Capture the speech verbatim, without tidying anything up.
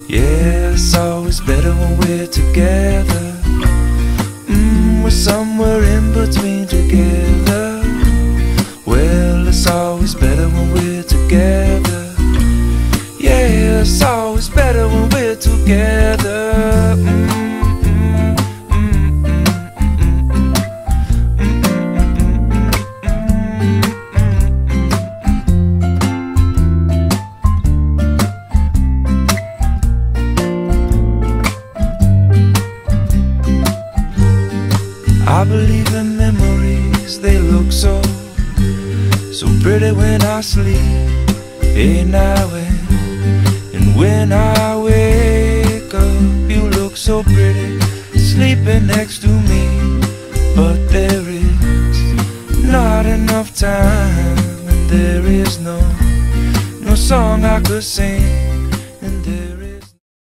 Yeah, it's always better when we're together. Mm, we're somewhere in between together. Well, it's always better when we're together. Yeah, it's always better when we're together. Mm. I believe in memories, they look so, so pretty when I sleep. Hey now and, and when I wake up, you look so pretty, sleeping next to me. But there is not enough time, and there is no, no song I could sing